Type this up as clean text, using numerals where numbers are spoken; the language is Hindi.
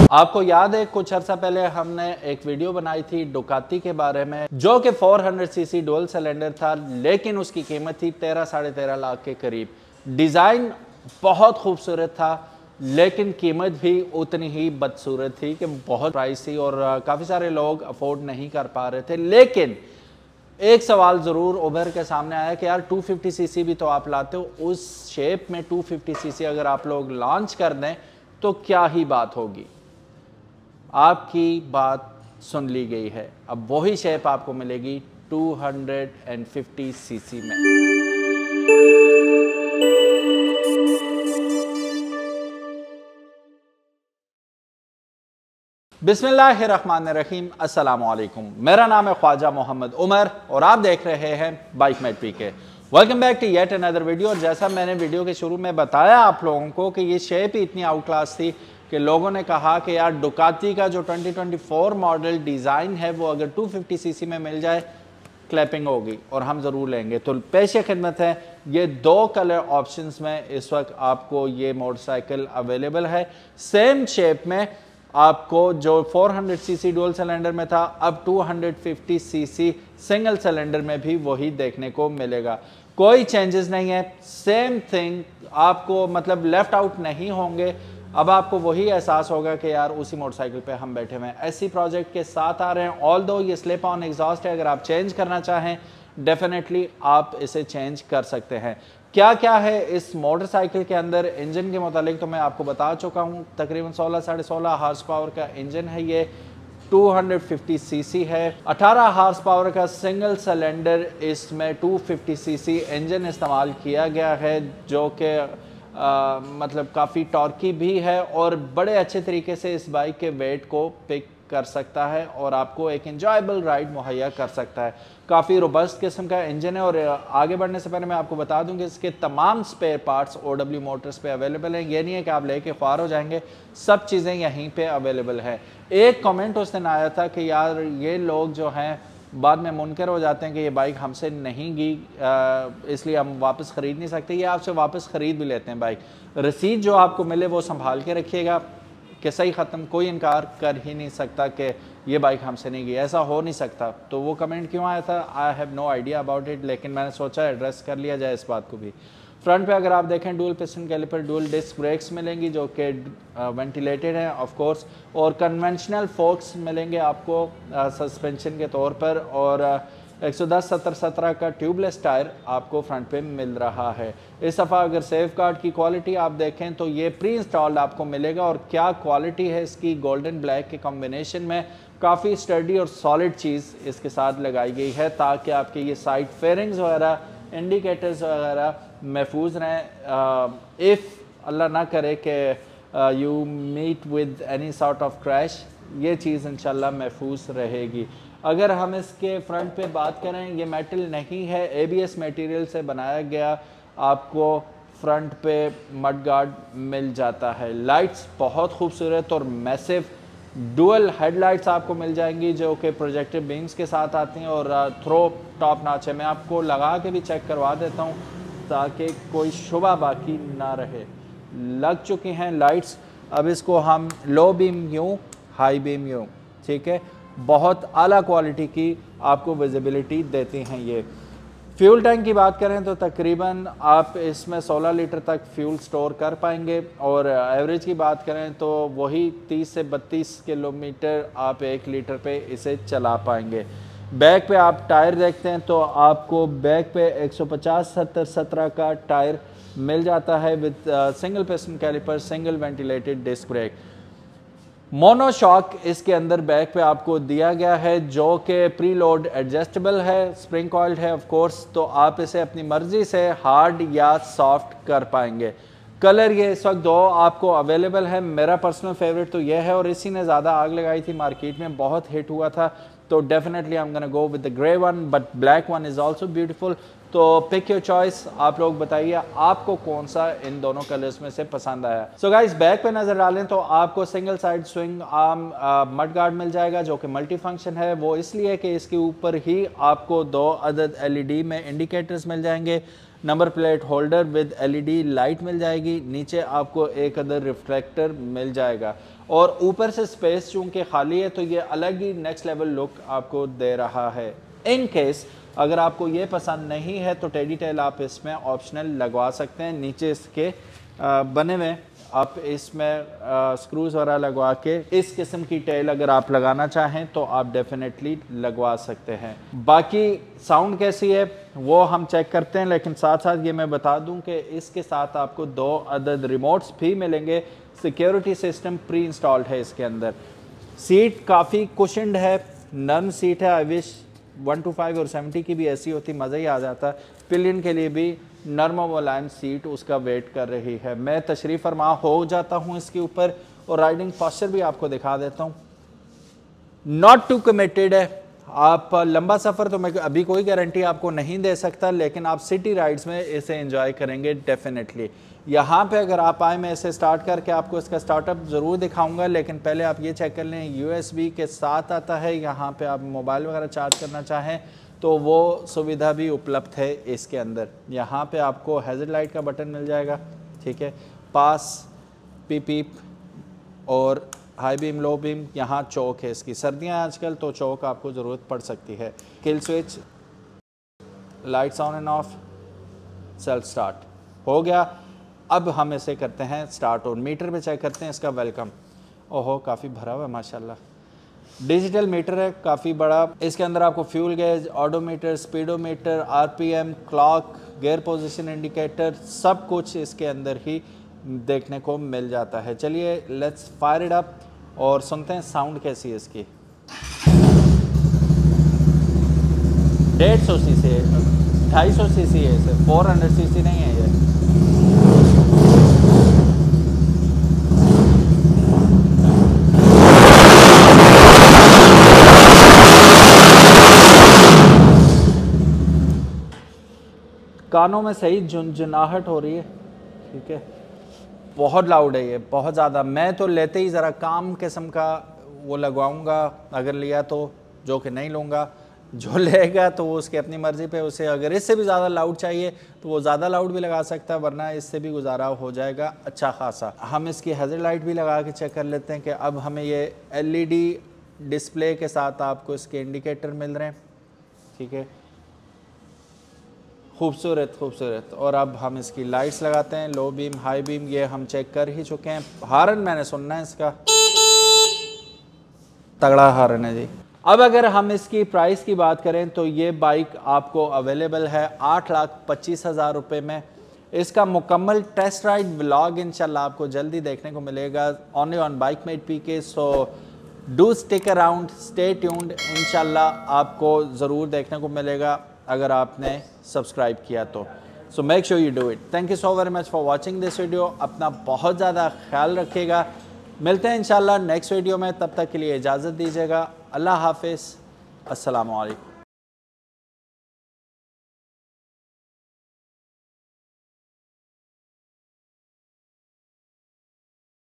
आपको याद है कुछ अर्सा पहले हमने एक वीडियो बनाई थी डुकाती के बारे में, जो कि 400 सीसी डुअल सिलेंडर था, लेकिन उसकी कीमत थी 13 साढ़े 13 लाख के करीब। डिज़ाइन बहुत खूबसूरत था, लेकिन कीमत भी उतनी ही बदसूरत थी कि बहुत प्राइस थी और काफ़ी सारे लोग अफोर्ड नहीं कर पा रहे थे। लेकिन एक सवाल ज़रूर उभर के सामने आया कि यार 250 सीसी भी तो आप लाते हो, उस शेप में 250 सीसी अगर आप लोग लॉन्च कर दें तो क्या ही बात होगी। आपकी बात सुन ली गई है, अब वही शेप आपको मिलेगी 250 सीसी में। बिस्मिल्लाहिर्रहमानिर्रहीम, अस्सलाम वालेकुम। मेरा नाम है ख्वाजा मोहम्मद उमर और आप देख रहे हैं Bikemate PK. Welcome back to yet another video. और जैसा मैंने वीडियो के शुरू में बताया आप लोगों को कि ये शेप ही इतनी आउट क्लास थी कि लोगों ने कहा कि यार डुकाती का जो 2024 मॉडल डिज़ाइन है वो अगर 250 सीसी में मिल जाए क्लैपिंग होगी और हम ज़रूर लेंगे। तो पेश खिदमत है, ये दो कलर ऑप्शंस में इस वक्त आपको ये मोटरसाइकिल अवेलेबल है। सेम शेप में आपको जो 400 सीसी डुअल सिलेंडर में था, अब 250 सीसी सिंगल सिलेंडर में भी वही देखने को मिलेगा। कोई चेंजेस नहीं है, सेम थिंग आपको, मतलब लेफ्ट आउट नहीं होंगे। अब आपको वही एहसास होगा कि यार उसी मोटरसाइकिल पे हम बैठे हुए हैं। ऐसी प्रोजेक्ट के साथ आ रहे हैं। ऑल दो ये स्लिप ऑन एग्जॉस्ट है, अगर आप चेंज करना चाहें डेफिनेटली आप इसे चेंज कर सकते हैं। क्या क्या है इस मोटरसाइकिल के अंदर इंजन के मुतालिक तो मैं आपको बता चुका हूँ। तकरीबन 16 साढ़े 16 हार्स पावर का इंजन है, ये 250 सीसी है। 18 हार्स पावर का सिंगल सिलेंडर, इसमें 250 सीसी इंजन इस्तेमाल किया गया है, जो कि मतलब काफ़ी टॉर्की भी है और बड़े अच्छे तरीके से इस बाइक के वेट को पिक कर सकता है और आपको एक एंजॉयबल राइड मुहैया कर सकता है। काफ़ी रोबस्ट किस्म का इंजन है। और आगे बढ़ने से पहले मैं आपको बता दूं कि इसके तमाम स्पेयर पार्ट्स OW मोटर्स पे अवेलेबल हैं। ये नहीं है कि आप लेके ख्वार हो जाएंगे, सब चीज़ें यहीं पे अवेलेबल है। एक कमेंट उस दिन आया था कि यार ये लोग जो हैं बाद में मुनकर हो जाते हैं कि ये बाइक हमसे नहीं गई, इसलिए हम वापस ख़रीद नहीं सकते। ये आपसे वापस ख़रीद भी लेते हैं बाइक। रसीद जो आपको मिले वो संभाल के रखिएगा कि सही ख़त्म, कोई इनकार कर ही नहीं सकता कि ये बाइक हमसे नहीं गई, ऐसा हो नहीं सकता। तो वो कमेंट क्यों आया था, I have no idea about it, लेकिन मैंने सोचा एड्रेस कर लिया जाए इस बात को भी। फ्रंट पे अगर आप देखें dual piston caliper, dual disc brakes मिलेंगी जो कि वेंटिलेटेड हैं ऑफ कोर्स, और कन्वेंशनल फोक्स मिलेंगे आपको सस्पेंशन के तौर पर, और 110/70/17 का ट्यूबलेस टायर आपको फ्रंट पे मिल रहा है। इस दफ़ा अगर सेफ गार्ड की क्वालिटी आप देखें तो ये प्री इंस्टॉल्ड आपको मिलेगा, और क्या क्वालिटी है इसकी, गोल्डन ब्लैक के कॉम्बिनेशन में काफ़ी स्टडी और सॉलिड चीज़ इसके साथ लगाई गई है ताकि आपके ये साइड फेयरिंग्स वगैरह, इंडिकेटर्स वगैरह महफूज रहें। इफ़ अल्लाह ना करे कि you meet with any sort of crash, ये चीज़ इंशाल्लाह महफूज रहेगी। अगर हम इसके फ्रंट पे बात करें, ये मेटल नहीं है, ABS मटेरियल से बनाया गया आपको फ्रंट पे मड गार्ड मिल जाता है। लाइट्स बहुत खूबसूरत और मैसिव डुअल हेडलाइट्स आपको मिल जाएंगी जो कि प्रोजेक्टर बीम्स के साथ आती हैं और थ्रो टॉप नॉच है। मैं आपको लगा के भी चेक करवा देता हूँ ताकि कोई शुबा बाकी ना रहे। लग चुकी हैं लाइट्स। अब इसको हम लो बीम यूँ, हाई बीम यूँ, ठीक है, बहुत आला क्वालिटी की आपको विजिबिलिटी देती हैं ये। फ्यूल टैंक की बात करें तो तकरीबन आप इसमें 16 लीटर तक फ्यूल स्टोर कर पाएंगे, और एवरेज की बात करें तो वही 30 से 32 किलोमीटर आप 1 लीटर पे इसे चला पाएंगे। बैक पे आप टायर देखते हैं तो आपको बैक पे 150/70/17 का टायर मिल जाता है with single piston caliper, single ventilated disc brake. Monoshock इसके अंदर बैक पे आपको दिया गया है जो कि प्री लोड एडजस्टेबल है, स्प्रिंग कॉइल्ड है ऑफ कोर्स, तो आप इसे अपनी मर्जी से हार्ड या सॉफ्ट कर पाएंगे। कलर ये इस वक्त दो आपको अवेलेबल है। मेरा पर्सनल फेवरेट तो ये है और इसी ने ज़्यादा आग लगाई थी, मार्केट में बहुत हिट हुआ था, तो definitely I am gonna go with the grey one, but black one is also beautiful. तो पिक योर चॉइस, आप लोग बताइए आपको कौन सा इन दोनों कलर्स में से पसंद आया। सो गाइस बैक पे नजर डालें तो आपको single side swing arm mudguard मिल जाएगा जो कि मल्टी फंक्शन है। वो इसलिए कि इसके ऊपर ही आपको 2 अदद LED में इंडिकेटर्स मिल जाएंगे। Number plate holder with LED light मिल जाएगी, नीचे आपको एक अदर रिफ्लेक्टर मिल जाएगा और ऊपर से स्पेस चूंकि खाली है तो ये अलग ही नेक्स्ट लेवल लुक आपको दे रहा है। इन केस अगर आपको ये पसंद नहीं है तो टेडी टेल आप इसमें ऑप्शनल लगवा सकते हैं, नीचे इसके बने हुए आप इसमें स्क्रूज वगैरह लगवा के इस किस्म की टेल अगर आप लगाना चाहें तो आप डेफिनेटली लगवा सकते हैं। बाकी साउंड कैसी है वो हम चेक करते हैं, लेकिन साथ साथ ये मैं बता दूं कि इसके साथ आपको 2 अदद रिमोट्स भी मिलेंगे। सिक्योरिटी सिस्टम प्री इंस्टॉल्ड है इसके अंदर। सीट काफ़ी कुशन्ड है, नर्म सीट है। आई विश 125 और 70 की भी ऐसी होती, मज़ा ही आ जाता। पिलियन के लिए भी नर्म मुलायम सीट उसका वेट कर रही है। मैं तशरीफ़ फरमा हो जाता हूँ इसके ऊपर और राइडिंग पोस्चर भी आपको दिखा देता हूँ। नॉट टू कमिटेड है। आप लंबा सफ़र तो मैं अभी कोई गारंटी आपको नहीं दे सकता, लेकिन आप सिटी राइड्स में इसे एंजॉय करेंगे डेफिनेटली। यहाँ पे अगर आप आए, मैं इसे स्टार्ट करके आपको इसका स्टार्टअप ज़रूर दिखाऊंगा, लेकिन पहले आप ये चेक कर लें USB के साथ आता है। यहाँ पे आप मोबाइल वगैरह चार्ज करना चाहें तो वो सुविधा भी उपलब्ध है इसके अंदर। यहाँ पे आपको हैज़र्ड लाइट का बटन मिल जाएगा, ठीक है, पास, पीप और हाई बीम, लो बीम। यहाँ चौक है इसकी, सर्दियाँ आजकल तो चौक आपको ज़रूरत पड़ सकती है। Kill switch, lights on and off, self start हो गया। अब हम इसे करते हैं स्टार्ट और मीटर पे चेक करते हैं इसका वेलकम। ओहो काफ़ी भरा हुआ है माशाल्लाह। डिजिटल मीटर है काफ़ी बड़ा। इसके अंदर आपको fuel gauge, odometer, speedometer, RPM, clock, gear position indicator, सब कुछ इसके अंदर ही देखने को मिल जाता है। चलिए लेट्स फायर इट अप और सुनते हैं साउंड कैसी है इसकी। 150 सीसी है, 250 सीसी है इसे, 400 सीसी नहीं है ये। कानों में सही झुनझुनाहट हो रही है, ठीक है। बहुत लाउड है ये, बहुत ज़्यादा। मैं तो लेते ही ज़रा काम किस्म का वो लगवाऊंगा अगर लिया तो, जो कि नहीं लूँगा। जो लेगा तो वो उसकी अपनी मर्ज़ी पे, उसे अगर इससे भी ज़्यादा लाउड चाहिए तो वो ज़्यादा लाउड भी लगा सकता है, वरना इससे भी गुजारा हो जाएगा अच्छा खासा। हम इसकी हैज़र्ड लाइट भी लगा के चेक कर लेते हैं कि अब हमें ये LED डिस्प्ले के साथ आपको इसके इंडिकेटर मिल रहे हैं, ठीक है, खूबसूरत खूबसूरत। और अब हम इसकी लाइट्स लगाते हैं, लो बीम, हाई बीम, ये हम चेक कर ही चुके हैं। हारन मैंने सुनना है इसका, तगड़ा हारन है जी। अब अगर हम इसकी प्राइस की बात करें तो ये बाइक आपको अवेलेबल है 8,25,000 रुपये में। इसका मुकम्मल टेस्ट राइड व्लॉग इंशाल्लाह आपको जल्दी देखने को मिलेगा only on Bikemate PK। So do stick around, stay tuned, इंशाल्लाह आपको ज़रूर देखने को मिलेगा अगर आपने सब्सक्राइब किया तो। So make sure you do it. Thank you so very much for watching this video. अपना बहुत ज़्यादा ख्याल रखिएगा, मिलते हैं इंशाल्लाह नेक्स्ट वीडियो में। तब तक के लिए इजाज़त दीजिएगा। अल्लाह हाफिज़, अस्सलामु अलैकुम।